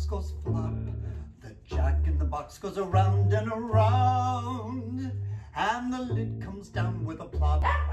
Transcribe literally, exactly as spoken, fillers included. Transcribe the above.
box goes flop. The jack in the box goes around and around, and the lid comes down with a plop.